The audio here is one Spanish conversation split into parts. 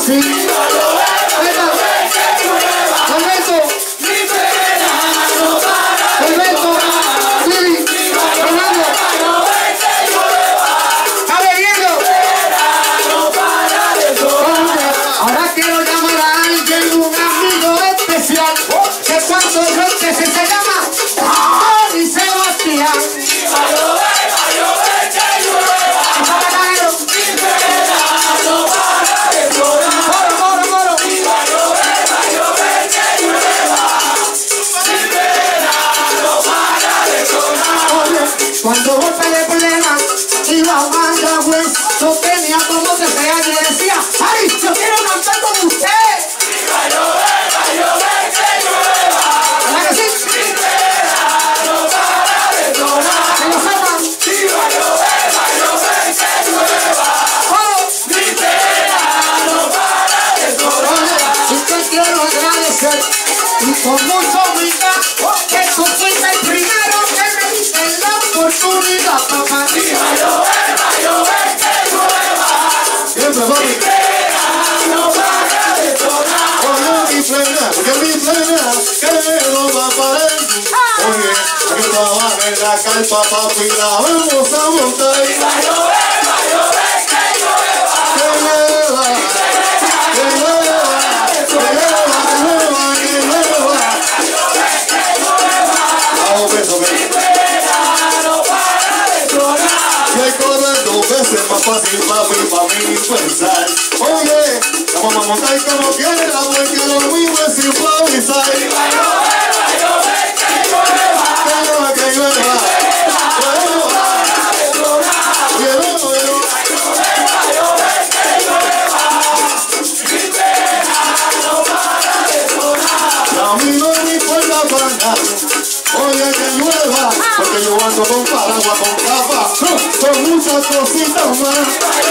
Sí. Alberto. Alberto. Lili. Fernando. ¿Está bebiendo? Ahora quiero llamar a alguien, un amigo especial, que cuando yo empecé se llama y Sebastián. Cuando López de Plena iba a Mayagüez, no tenía como que sea y le decía, ¡ay, yo quiero cantar con usted! ¡Va a llover, que llueva! ¿Verdad que sí? No para de sonar. ¿Que lo sepan? Sí, va a llover, que llueva. ¡Oh! Mi pena no para de sonar. Y te quiero agradecer, y con mucha humildad, que tú fuiste el primero que me diste la oportunidad, papá. Sí, va a llover, que llueva. Siempre, papi. Mi pena no para de sonar. Oye, mi plena, que no va a parar. Oye, aquí estaba en la carpa, papi, la vamos a montar. Sí, va a llover, que llueva. Que llueva, que llueva, que llueva, que llueva. Vamos, beso, beso. Mi pena no para de sonar. Si hay cosas dos veces más fácil, papi, para mí pensar. Oye, la vamos a montar como quiera, porque lo mismo es improvisar. Sí, va a llover, que llueva. Que llueva, que llueva. Oye, que llueva, porque yo ando con paraguas, con capa, con muchas cositas más.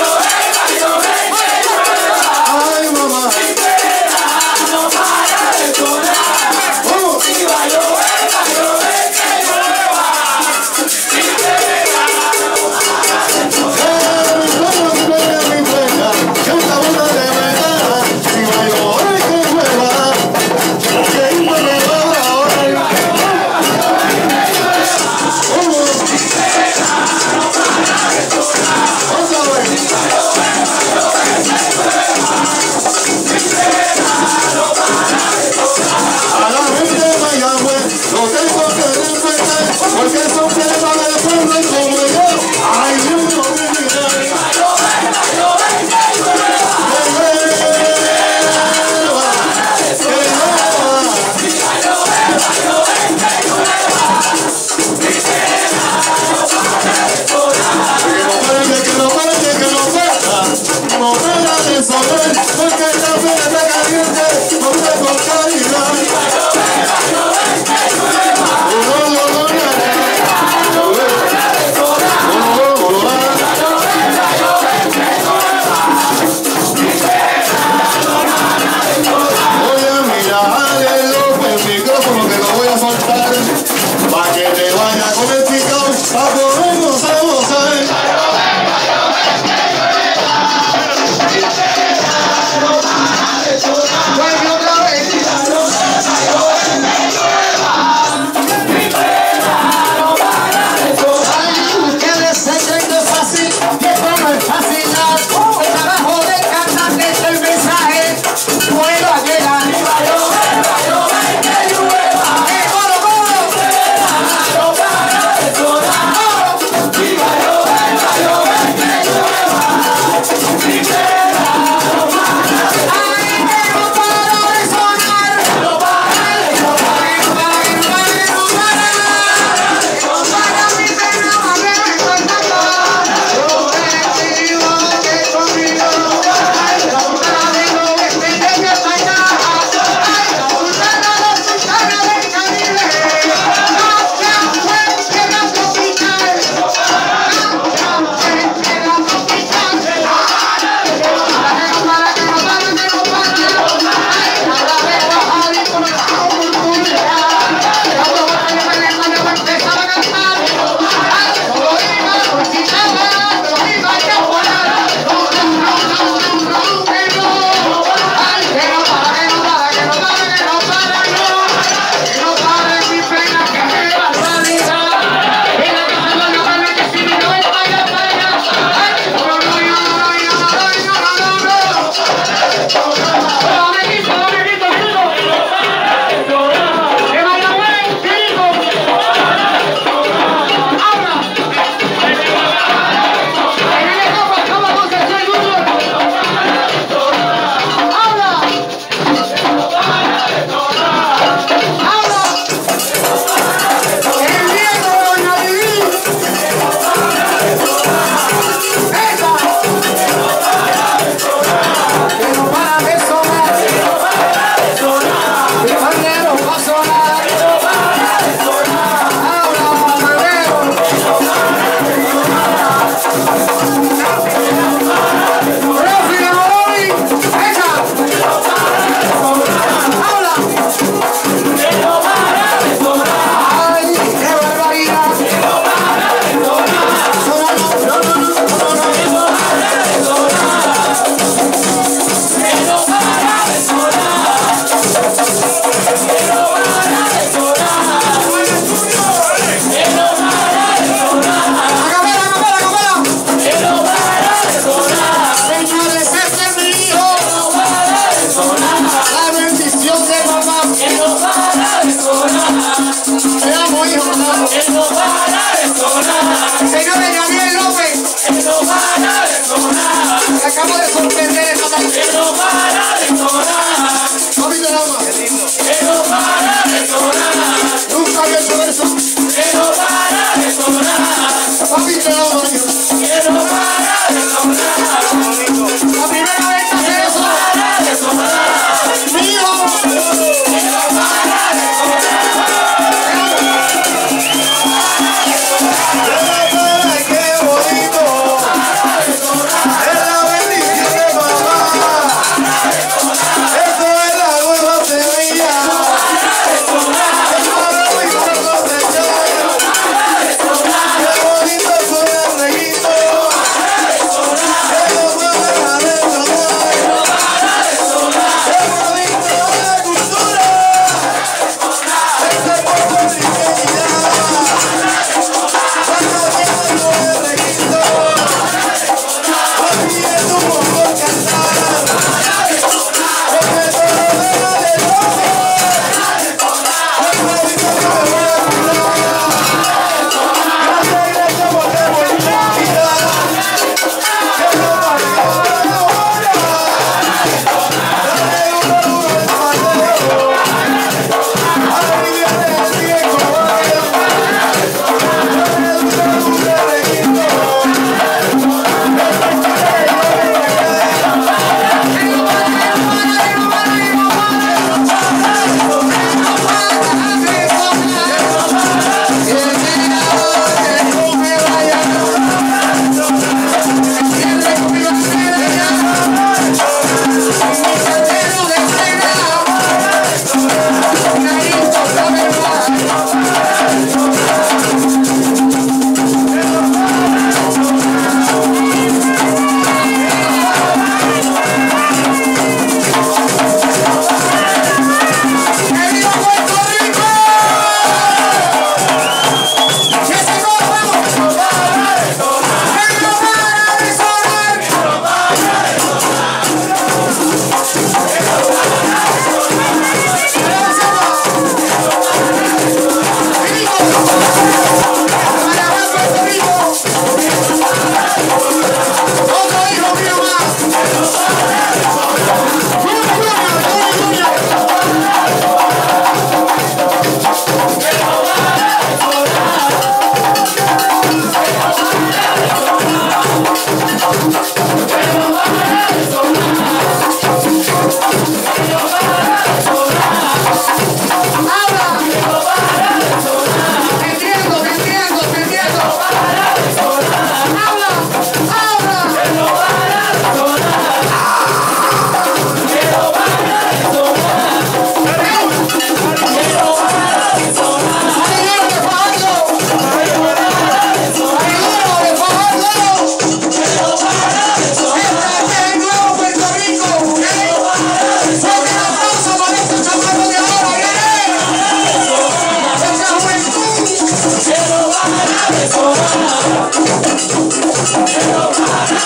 Ay, mamá. Mi pena no para de sonar. ¿Cómo? Y va a llover, que llueva. Mi pena no para de sonar. Mi pena, que una bola de verdad. Y va a llover, que llueva. Que llueva ahora. A la gente de Mayagüez no tengo que respetar, porque son personas del pueblo como yo. Ay, Dios mío, porque esta pena caliente no tengo calidad. Oye, mira, dale López, el micrófono que lo voy a soltar, para que te vaya con el picao, para poder gozar. Vuelve otra vez.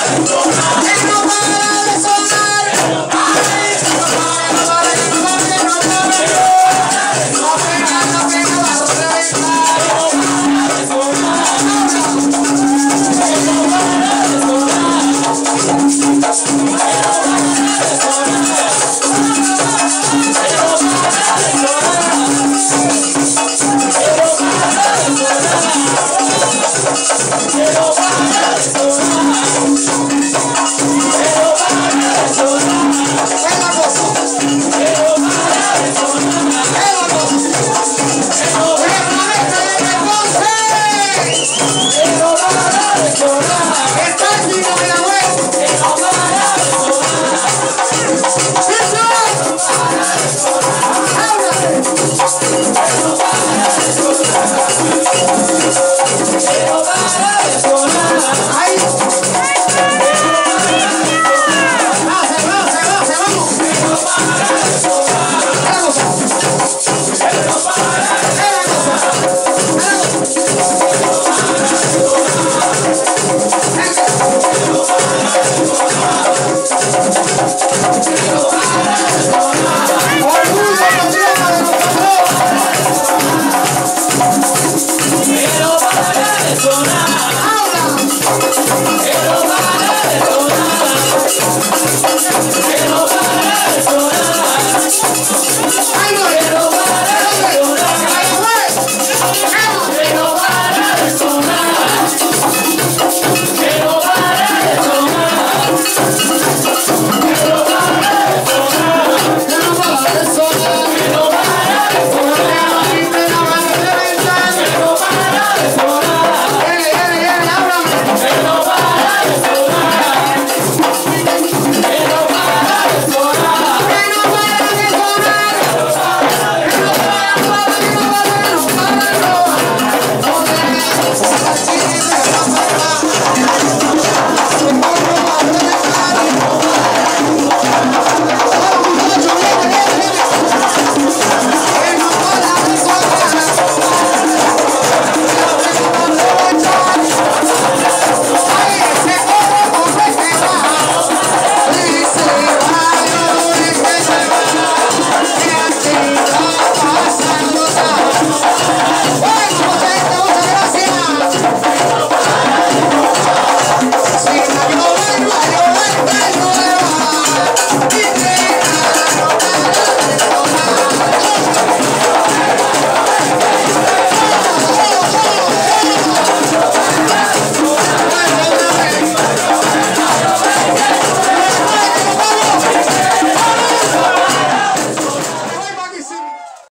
Él no va